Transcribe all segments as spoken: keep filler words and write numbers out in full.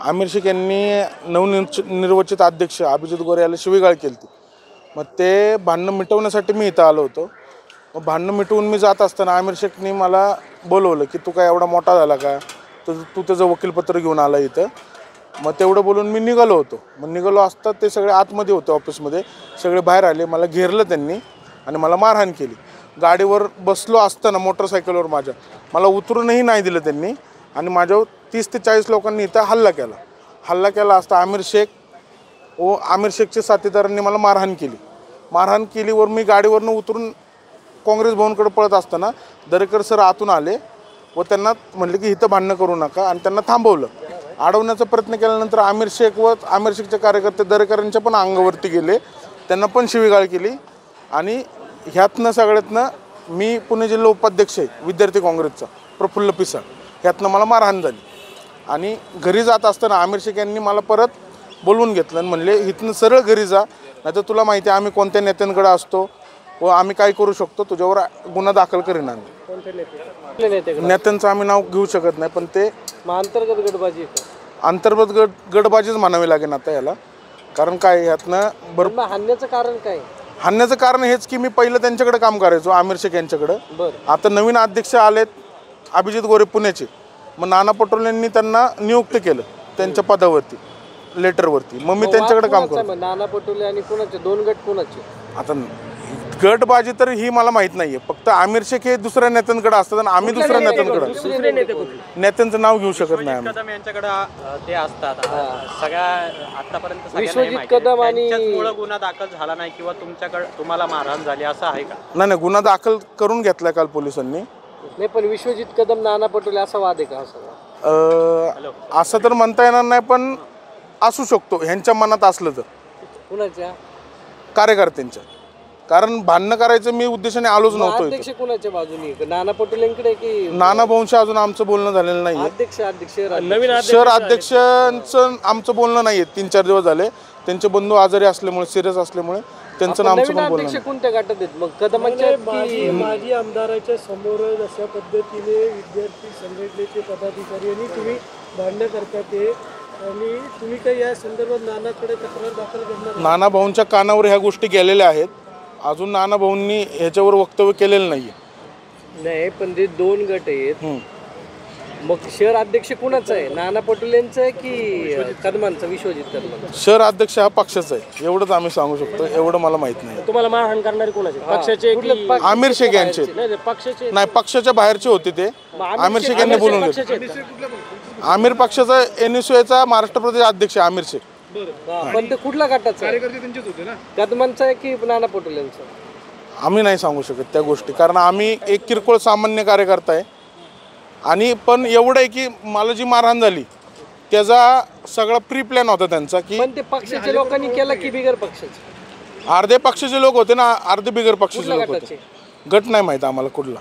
आमिर शेख यांनी नवनिर्वाचित अध्यक्ष अभिजित गोरे याला शिवीगाळ केली होती। मग ते भांडण मिटवण्यासाठी मी इथं आलो होतो। मग भांडण मिटवून मी जात असताना आमिर शेखनी मला बोलवलं की तू काय एवढा मोठा झाला का, तू तू त्याचं वकीलपत्र घेऊन आला इथं। मग तेवढं बोलून मी निघालो होतो। मग निघालो असता ते सगळे आतमध्ये होते ऑफिसमध्ये, सगळे बाहेर आले, मला घेरलं त्यांनी आणि मला मारहाण केली। गाडीवर बसलो असताना मोटरसायकलवर माझ्या मला उतरूनही नाही दिलं त्यांनी आणि माझ्यावर तीस ते चाळीस लोकांनी इथं हल्ला केला। हल्ला केला असता आमिर शेख व आमिर शेखचे साथीदारांनी मला मारहाण केली। मारहाण केलीवर मी गाडीवरनं उतरून काँग्रेस भवनकडे पळत असताना दरेकर सर आतून आले व त्यांना म्हणले की इथं भांडणं करू नका आणि त्यांना थांबवलं। अडवण्याचा प्रयत्न केल्यानंतर आमिर शेख व आमिर शेखचे कार्यकर्ते दरेकरांच्या पण अंगावरती गेले, त्यांना पण शिवीगाळ केली आणि ह्यातनं सगळ्यातनं मी पुणे जिल्हा उपाध्यक्ष आहे विद्यार्थी काँग्रेसचा प्रफुल्ल पिसाळ, ह्यातनं मला मारहाण झाली। आणि घरी जात असताना आमिर शेख यांनी मला परत बोलवून घेतलं आणि म्हणले इथनं सरळ घरी जा, नाही तर तुला माहिती आहे आम्ही कोणत्या नेत्यांकडे असतो व आम्ही काय करू शकतो, तुझ्यावर गुन्हा दाखल करीन आम्ही। नेत्यांचं आम्ही नाव घेऊ शकत नाही, पण ते अंतर्गत गटबाजी अंतर्गत गट गटबाजीच म्हणावी लागेल आता याला। कारण काय ह्यातनं बरं हाणण्याचं कारण काय? हाणण्याचं कारण हेच की मी पहिलं त्यांच्याकडे काम करायचो आमिर शेख यांच्याकडे। आता नवीन अध्यक्ष आलेत अभिजित गोरे पुण्याचे, मग नाना पटोले यांनी त्यांना नियुक्त केलं त्यांच्या पदावरती लेटरवरती। मग मी त्यांच्याकडे काम करतो। नाना पटोले आणि कोणाचे दोन गट कोणाचे? आता गटबाजी तर ही मला माहित नाहीये, फक्त आमिर शेख हे दुसऱ्या नेत्यांकडे असतात आणि आम्ही दुसऱ्या नेत्यांकडे नेत्यांचं नाव घेऊ शकत नाही आम्ही। कदम यांच्याकडे ते असतात सगळ्या आतापर्यंत विश्वजित कदम आणि गुन्हा दाखल झाला नाही किंवा तुमच्याकडे तुम्हाला मारहाण झाली असं आहे का? नाही नाही, गुन्हा दाखल करून घेतलाय काल पोलिसांनी। नाही पण विश्वजित कदम नाना पटोले असा वाद आहे का? असं असं तर म्हणता येणार नाही, पण असू शकतो ह्यांच्या मनात असलं तर। कुणाच्या? कार्यकर्त्यांच्या, कारण भांडणं करायचं मी उद्देशाने आलोच नव्हतो। अध्यक्ष कुणाच्या बाजूनी? नाना पटोलेंकडे की नाना भाऊंशी अजून आमचं बोलणं झालेलं नाही। अध्यक्ष अध्यक्ष नवीन शहर अध्यक्षांचं आमचं बोलणं नाहीये, तीन चार दिवस झाले। त्यांचे बंधू आजारी असल्यामुळे सिरियस असल्यामुळे त्यांचं नाम पण बोलणं नाही। कोणत्या गटात आहेत मग? कदमांच्या माजी आमदाराच्या समोर अशा पद्धतीने विद्यार्थी संघटनेचे पदाधिकारी आणि तुम्ही भांडण करतात ते, आणि तुम्ही काही या संदर्भात नानाकडे तक्रार दाखल करणार? नाना भाऊंच्या कानावर ह्या गोष्टी गेलेल्या आहेत, अजून नाना भाऊंनी ह्याच्यावर वक्तव्य केलेलं नाहीये। नाही पण ते दोन गट आहेत, मग शहर अध्यक्ष कुणाचा आहे? नाना पटोलेंचा आहे की कदमांचा? विश्वजित कदमांचा? शहर अध्यक्ष हा पक्षाचा आहे एवढंच आम्ही सांगू शकतो, एवढं मला माहित नाही। तुम्हाला मारहाण करणारे कोणाचे? पक्षाचे? आमिर शेख यांचे पक्षाचे नाही, पक्षाच्या बाहेरचे होते ते। आमिर शेख यांनी बोलून घेतलं। आमिर पक्षाचा एनएसयूचा महाराष्ट्र प्रदेश अध्यक्ष आहे आमिर शेख। पण ते कुठल्या गटाचा? कार्यकर्ते त्यांचेच होते ना? कदमांचा आहे की नाना पटोलेंचा? आम्ही नाही सांगू शकत त्या गोष्टी, कारण आम्ही एक किरकोळ सामान्य कार्यकर्ता आहे। आणि पण एवढं आहे की मला जी मारहाण झाली त्याचा सगळा प्री प्लॅन होता त्यांचा, की पण ते पक्षाच्या लोकांनी केलं की बिगर पक्षाचे? अर्धे पक्षाचे लोक होते ना, अर्धे बिगर पक्षाचे लोक होते। गट नाही माहित आम्हाला कुठला।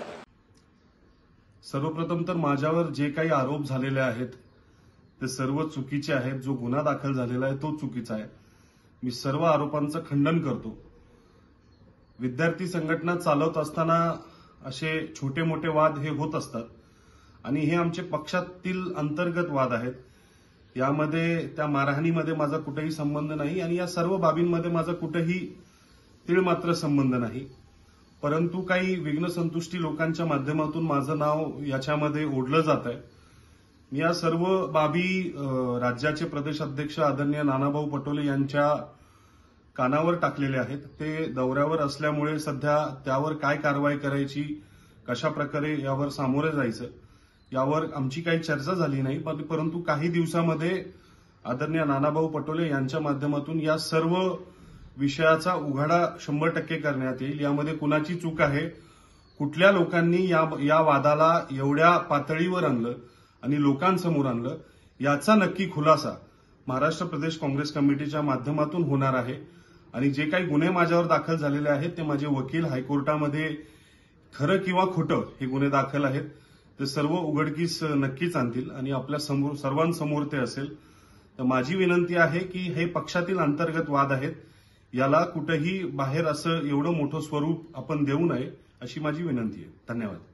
सर्वप्रथम तर माझ्यावर जे काही आरोप झालेले आहेत ते सर्व चुकीचे आहेत। जो गुन्हा दाखल झालेला आहे तो चुकीचा आहे। मी सर्व आरोपांचं खंडन करतो। विद्यार्थी संघटना चालवत असताना असे छोटे मोठे वाद हे होत असतात आणि हे आमचे पक्षातील अंतर्गत वाद आहेत। यामध्ये त्या मारहाणीमध्ये माझा कुठेही संबंध नाही आणि या सर्व बाबींमध्ये माझा कुठेही तीळ मात्र संबंध नाही, परंतु काही विघ्नसंतुष्टी लोकांच्या माध्यमातून माझं नाव याच्यामध्ये ओढलं जात आहे। या सर्व बाबी राज्याचे प्रदेश अध्यक्ष आदरणीय नानाभाऊ पटोले यांच्या कानावर टाकलेले आहेत। ते दौऱ्यावर असल्यामुळे सध्या त्यावर काय कारवाई करायची, कशा प्रकारे यावर सामोरे जायचं यावर आमची काही चर्चा झाली नाही, परंतु काही दिवसामध्ये आदरणीय नानाभाऊ पटोले यांच्या माध्यमातून या सर्व विषयाचा उघाडा शंभर टक्के करण्यात येईल। यामध्ये कुणाची चूक आहे, कुठल्या लोकांनी या या वादाला एवढ्या पातळीवर आणलं आणि लोकांसमोर आणलं, याचा नक्की खुलासा महाराष्ट्र प्रदेश काँग्रेस कमिटीच्या माध्यमातून होणार आहे। आणि जे काही गुन्हे माझ्यावर दाखल झालेले आहेत ते माझे वकील हायकोर्टामध्ये खरं किंवा खोटं हे गुन्हे दाखल आहेत ते सर्व उघडकीस नक्कीच आणतील आणि आपल्या समोर सर्वांसमोर ते असेल। तर माझी विनंती आहे की हे पक्षातील अंतर्गत वाद आहेत, याला कुठेही बाहेर असं एवढं मोठं स्वरूप आपण देऊ नये अशी माझी विनंती आहे। धन्यवाद।